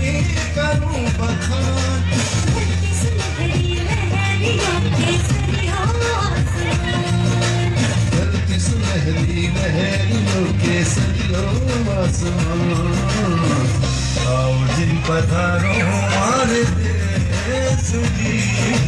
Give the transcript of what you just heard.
करूं बखान। गलती सुनहरी लहरियों के सरियों आसमान। आओ जिन पधारो हमारे देश जी।